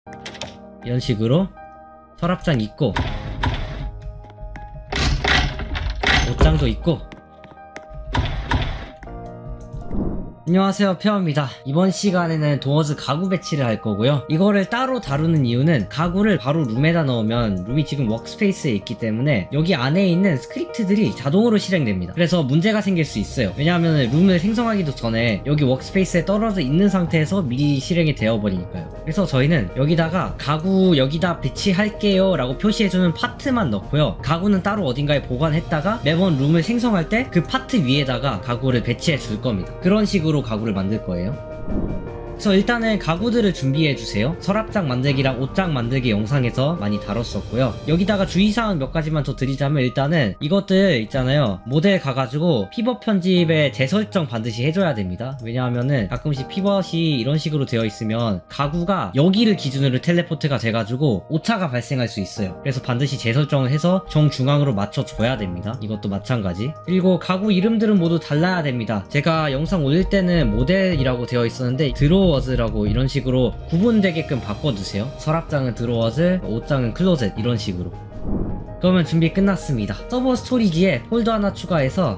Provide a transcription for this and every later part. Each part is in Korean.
이런 식으로 서랍장 있고 옷장도 있고. 안녕하세요, 페어입니다. 이번 시간에는 도어즈 가구 배치를 할 거고요. 이거를 따로 다루는 이유는 가구를 바로 룸에다 넣으면 룸이 지금 워크스페이스에 있기 때문에 여기 안에 있는 스크립트들이 자동으로 실행됩니다. 그래서 문제가 생길 수 있어요. 왜냐하면 룸을 생성하기도 전에 여기 워크스페이스에 떨어져 있는 상태에서 미리 실행이 되어버리니까요. 그래서 저희는 여기다가 가구 여기다 배치할게요 라고 표시해주는 파트만 넣고요. 가구는 따로 어딘가에 보관했다가 매번 룸을 생성할 때 그 파트 위에다가 가구를 배치해 줄 겁니다. 그런 식으로 가구를 만들 거예요. 그래서 일단은 가구들을 준비해주세요. 서랍장 만들기랑 옷장 만들기 영상에서 많이 다뤘었고요. 여기다가 주의사항 몇 가지만 더 드리자면, 일단은 이것들 있잖아요, 모델 가가지고 피벗 편집에 재설정 반드시 해줘야 됩니다. 왜냐하면은 가끔씩 피벗이 이런 식으로 되어 있으면 가구가 여기를 기준으로 텔레포트가 돼가지고 오차가 발생할 수 있어요. 그래서 반드시 재설정을 해서 정중앙으로 맞춰줘야 됩니다. 이것도 마찬가지. 그리고 가구 이름들은 모두 달라야 됩니다. 제가 영상 올릴 때는 모델이라고 되어 있었는데 드로워즈라고 이런 식으로 구분되게끔 바꿔주세요. 서랍장은 드로워즈, 옷장은 클로젯, 이런 식으로. 그러면 준비 끝났습니다. 서버 스토리지에 폴더 하나 추가해서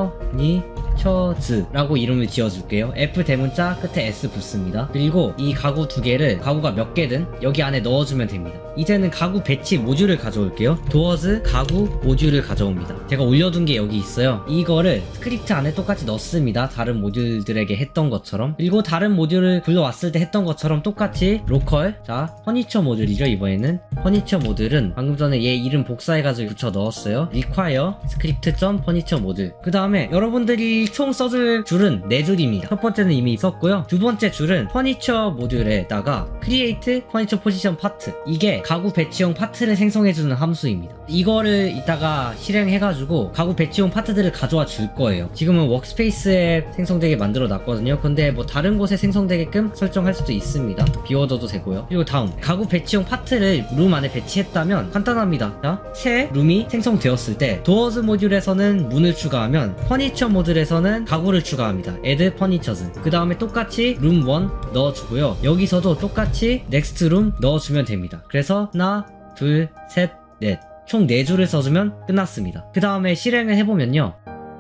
퍼니처즈라고 이름을 지어줄게요. F 대문자 끝에 S 붙습니다. 그리고 이 가구 두 개를, 가구가 몇 개든 여기 안에 넣어주면 됩니다. 이제는 가구 배치 모듈을 가져올게요. 도어즈 가구 모듈을 가져옵니다. 제가 올려둔 게 여기 있어요. 이거를 스크립트 안에 똑같이 넣습니다. 다른 모듈들에게 했던 것처럼. 그리고 다른 모듈을 불러왔을 때 했던 것처럼 똑같이 로컬, 자 퍼니처 모듈이죠. 이번에는 퍼니처 모듈은 방금 전에 얘 이름 복사해가지고 붙여 넣었어요. require script.furniture 모듈. 그 다음에 여러분들이 총 써줄 줄은 4줄입니다. 첫 번째는 이미 있었고요. 두 번째 줄은 퍼니처 모듈에다가 create furniture position part, 이게 가구 배치용 파트를 생성해주는 함수입니다. 이거를 이따가 실행해가지고 가구 배치용 파트들을 가져와 줄 거예요. 지금은 워크스페이스에 생성되게 만들어 놨거든요. 근데 뭐 다른 곳에 생성되게끔 설정할 수도 있습니다. 비워둬도 되고요. 그리고 다음, 가구 배치용 파트를 룸 안에 배치했다면 간단합니다. 자, 새 룸이 생성되었을 때 도어즈 모듈에서는 문을 추가하면 퍼니처 모듈에서는 가구를 추가합니다. add furnitures. 그 다음에 똑같이 룸 1 넣어주고요. 여기서도 똑같이 next room 넣어주면 됩니다. 그래서 하나, 둘, 셋, 넷, 총 4줄을 써주면 끝났습니다. 그 다음에 실행을 해보면요,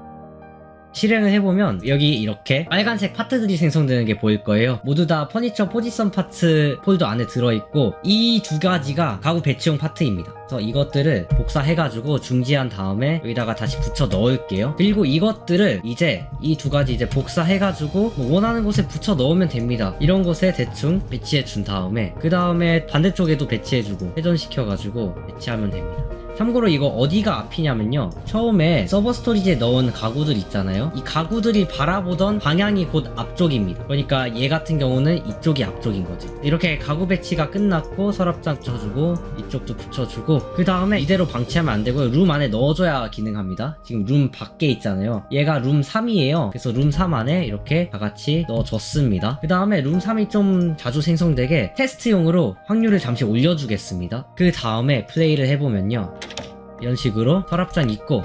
여기 이렇게 빨간색 파트들이 생성되는 게 보일 거예요. 모두 다 퍼니처 포지션 파트 폴더 안에 들어있고, 이 두 가지가 가구 배치용 파트입니다. 그래서 이것들을 복사해가지고 중지한 다음에 여기다가 다시 붙여 넣을게요. 그리고 이것들을 이제 이 두 가지 이제 복사해가지고 뭐 원하는 곳에 붙여 넣으면 됩니다. 이런 곳에 대충 배치해 준 다음에 그 다음에 반대쪽에도 배치해주고 회전시켜가지고 배치하면 됩니다. 참고로 이거 어디가 앞이냐면요, 처음에 서버 스토리지에 넣은 가구들 있잖아요. 이 가구들이 바라보던 방향이 곧 앞쪽입니다. 그러니까 얘 같은 경우는 이쪽이 앞쪽인 거죠. 이렇게 가구 배치가 끝났고 서랍장 붙여주고 이쪽도 붙여주고, 그 다음에 이대로 방치하면 안 되고요. 룸 안에 넣어줘야 기능합니다. 지금 룸 밖에 있잖아요. 얘가 룸 3이에요. 그래서 룸 3 안에 이렇게 다 같이 넣어줬습니다. 그 다음에 룸 3이 좀 자주 생성되게 테스트용으로 확률을 잠시 올려주겠습니다. 그 다음에 플레이를 해보면요, 이런 식으로 서랍장 있고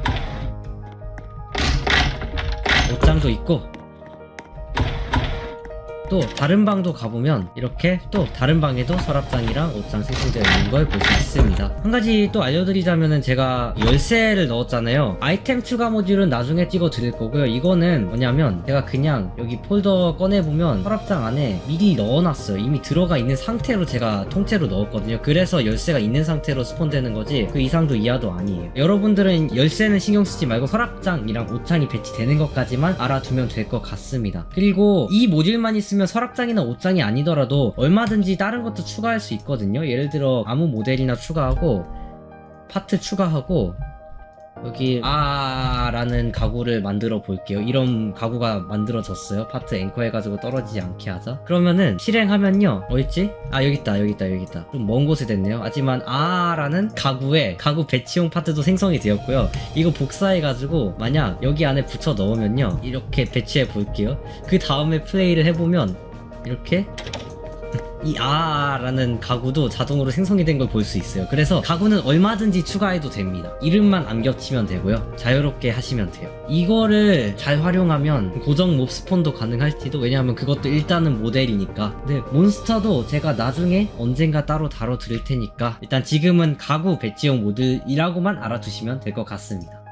옷장도 있고, 또 다른 방도 가보면 이렇게 또 다른 방에도 서랍장이랑 옷장 생성되어 있는 걸 볼 수 있습니다. 한 가지 또 알려드리자면은, 제가 열쇠를 넣었잖아요. 아이템 추가 모듈은 나중에 찍어 드릴 거고요. 이거는 뭐냐면 제가 그냥 여기 폴더 꺼내보면 서랍장 안에 미리 넣어놨어요. 이미 들어가 있는 상태로 제가 통째로 넣었거든요. 그래서 열쇠가 있는 상태로 스폰되는 거지 그 이상도 이하도 아니에요. 여러분들은 열쇠는 신경 쓰지 말고 서랍장이랑 옷장이 배치되는 것까지만 알아두면 될 것 같습니다. 그리고 이 모듈만 있으면 서랍장이나 옷장이 아니더라도 얼마든지 다른 것도 추가할 수 있거든요. 예를 들어 아무 모델이나 추가하고 파트 추가하고 여기 라는 가구를 만들어 볼게요. 이런 가구가 만들어졌어요. 파트 앵커 해가지고 떨어지지 않게 하자. 그러면은 실행하면요, 어딨지? 여기있다. 좀 먼 곳에 됐네요. 하지만 라는 가구에 가구 배치용 파트도 생성이 되었고요. 이거 복사해가지고 만약 여기 안에 붙여 넣으면요, 이렇게 배치해 볼게요. 그 다음에 플레이를 해보면 이렇게 이 아라는 가구도 자동으로 생성이 된 걸 볼 수 있어요. 그래서 가구는 얼마든지 추가해도 됩니다. 이름만 안 겹치면 되고요. 자유롭게 하시면 돼요. 이거를 잘 활용하면 고정 몹 스폰도 가능할지도. 왜냐하면 그것도 일단은 모델이니까. 근데 몬스터도 제가 나중에 언젠가 따로 다뤄드릴 테니까 일단 지금은 가구 배치용 모드이라고만 알아두시면 될 것 같습니다.